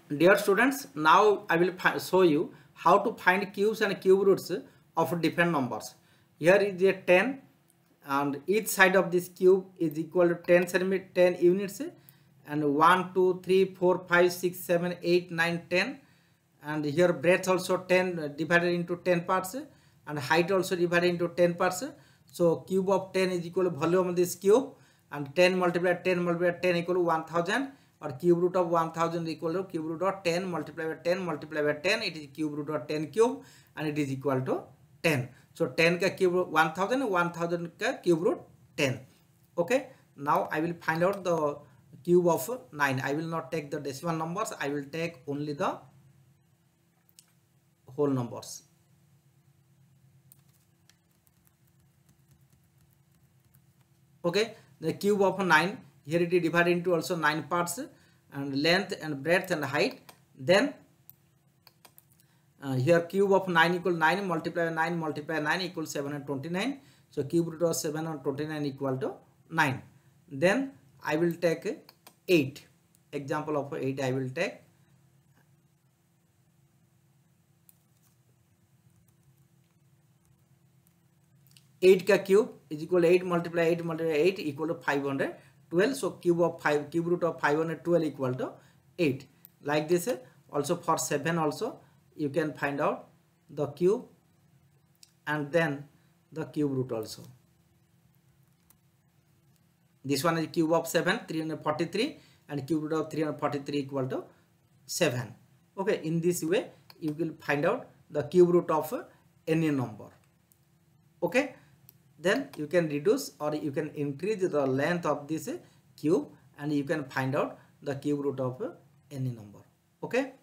Dear students, now I will show you how to find cubes and cube roots of different numbers. Here is a 10 and each side of this cube is equal to 10 centimeter 10 units, and 1 2 3 4 5 6 7 8 9 10, and here breadth also 10 divided into 10 parts, and height also divided into 10 parts. So cube of 10 is equal to volume of this cube, and 10 multiplied 10 multiplied 10 equal to 1000, or cube root of 1000 equal to cube root of 10 multiplied by 10 multiplied by 10, it is cube root of 10 cube, and it is equal to 10. So 10 ka cube root 1000, 1000 ka cube root 10. Okay, now I will find out the cube of 9. I will not take the decimal numbers, I will take only the whole numbers. Okay, the cube of 9, here it is divided into also 9 parts, and length and breadth and height. Then here cube of 9 equal 9 multiply 9 equals 729. So cube root of 729 equal to 9. Then I will take 8. Example of 8 I will take. Eight ka cube is equal to 8 multiply 8 equal to 512. So cube root of 512 equal to 8. Like this, also for 7 also you can find out the cube and then the cube root also. This one is cube of 7 343, and cube root of 343 equal to 7. Okay, in this way you will find out the cube root of any number. Okay, then you can reduce or you can increase the length of this cube, and you can find out the cube root of any number. Okay.